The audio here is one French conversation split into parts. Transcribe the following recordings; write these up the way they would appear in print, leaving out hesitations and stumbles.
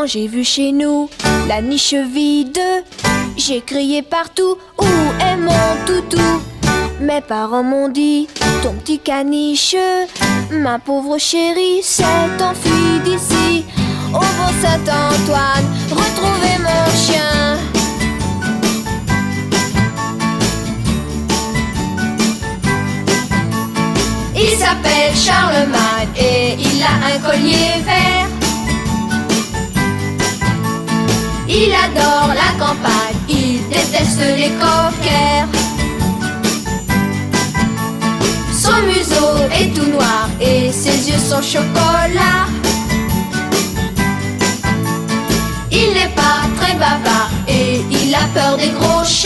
Quand j'ai vu chez nous la niche vide, j'ai crié partout, où est mon toutou? Mes parents m'ont dit, ton petit caniche, ma pauvre chérie, s'est enfuie d'ici. Au bon Saint-Antoine, retrouvez mon chien. Il s'appelle Charlemagne et il a un collier vert. Il adore la campagne, il déteste les coquères. Son museau est tout noir et ses yeux sont chocolat. Il n'est pas très bavard et il a peur des gros chats.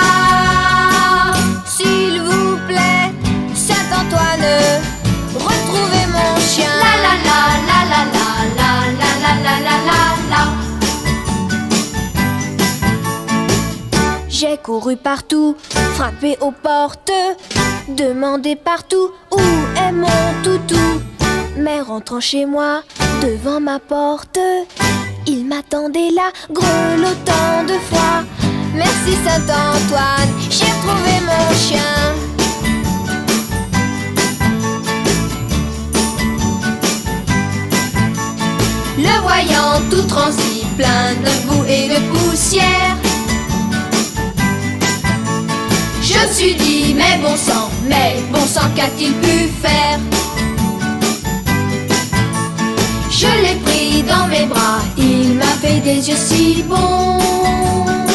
S'il vous plaît, Saint-Antoine, retrouvez mon chien. La la la la la la la la la la la la. J'ai couru partout, frappé aux portes, demandé partout où est mon toutou. Mais rentrant chez moi, devant ma porte, il m'attendait là, grelottant de froid. Merci Saint-Antoine, j'ai retrouvé mon chien. Le voyant tout transi, plein de boue et de poussière, je me suis dit, mais bon sang, qu'a-t-il pu faire? Je l'ai pris dans mes bras, il m'a fait des yeux si bons.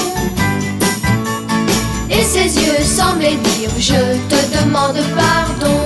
Et ses yeux semblaient dire, je te demande pardon.